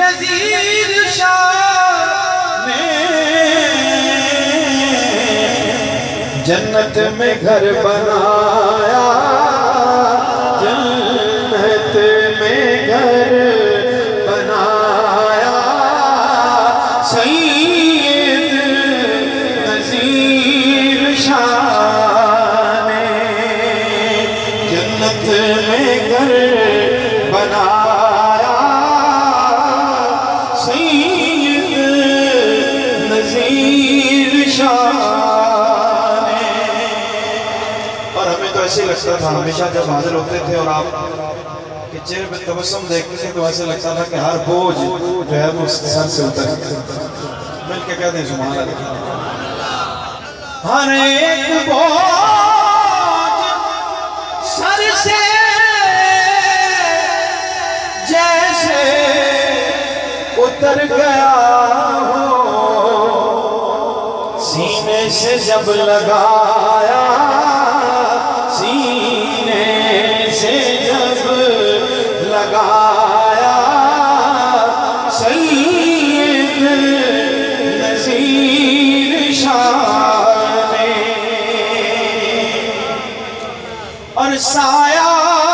नज़ीर शाह ने जन्नत में घर बनाया, जन्नत में घर बनाया। सैयद नज़ीर शाह ने जन्नत में घर बनाया, सैयद नज़ीर शाह ने। और हमें तो ऐसे लगता था हमेशा जब हाजिर होते थे और आप के चेहरे पे तबस्सुम देखते थे तो ऐसे लगता था कि हर बोझ जो है वो सर से उतर गया। मिल के कहते हैं सुभान अल्लाह। हर एक बोझ सर से जैसे उतर गया हो, सीने से जब लगाया, सीने से जब लगाया, सैयद नज़ीर शाह ने। और साया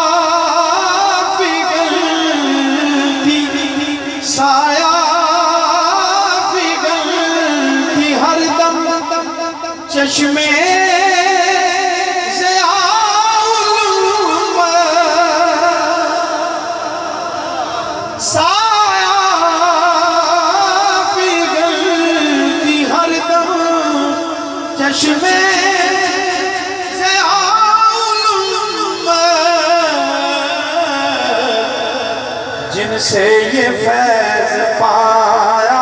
पिघलती, साया पिघलती हरदम चश्मे साया पिघलती हरदम चश्मे से जिनसे ये फैज़ पाया,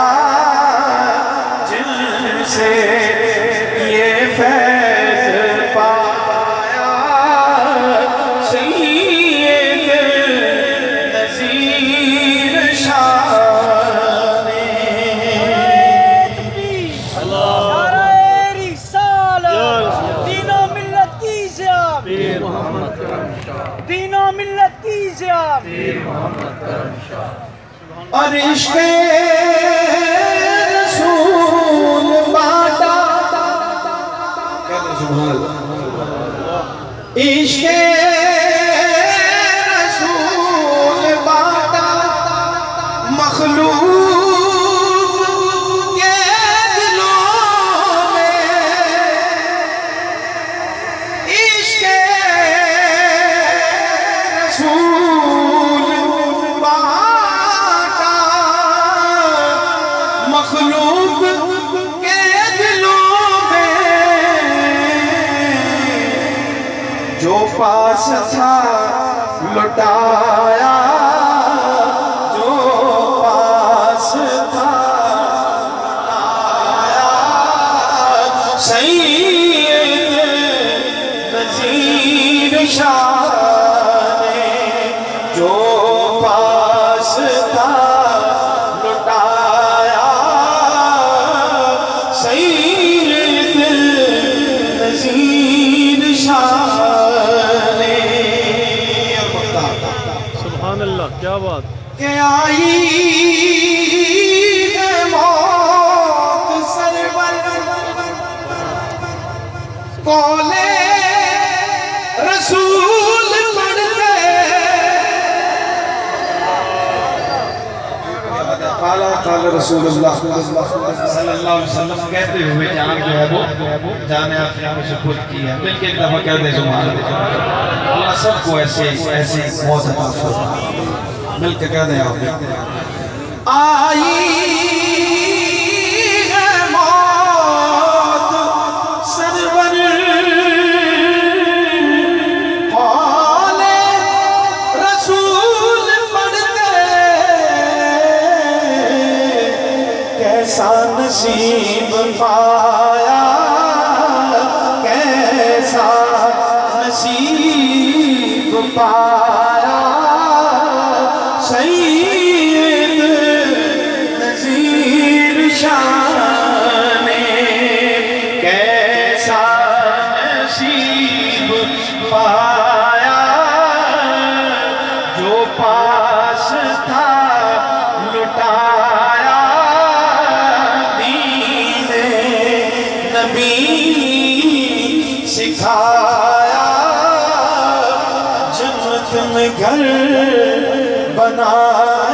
जिनसे ये फैज़ पाया, सैयद नज़ीर शाह ने। दीनो मिल्लत की ज़ियाद, दीनो मिल्लत की ज़ियाद। और इश्क़े रसूल बाटा, इश्क़े रसूल बाटा मखलूक के दिलों में, इश्क़े रसूल बाटा मखलूक के दिलों में। जो पास था लुटाया, जो पास था लुटाया, सैयद नज़ीर शाह ने। जो पास था लुटाया, सैयद नज़ीर शाह ने। सुभान अल्लाह, क्या बात। के आई है मौत सरवर कौले रसूल पढ़ गए। काला काला रसूलुल्लाह सल्लल्लाहु अलैहि वसल्लम कहते हुए जान जो है वो जाने आखिर में सुपुर्द की है। मिलके एक दफा कहते हैं सुभान अल्लाह। अल्लाह सबको ऐसे ऐसे मौत अता फरमाए। मिलके कह दें आप। आई है मौत सरवर कौले रसूल पढ़ गए। कैसा नसीब पाया, कैसा नसीब पाया, सैयद नज़ीर शाह ने। कैसा नसीब पाया, जो पास था लुटा घर बना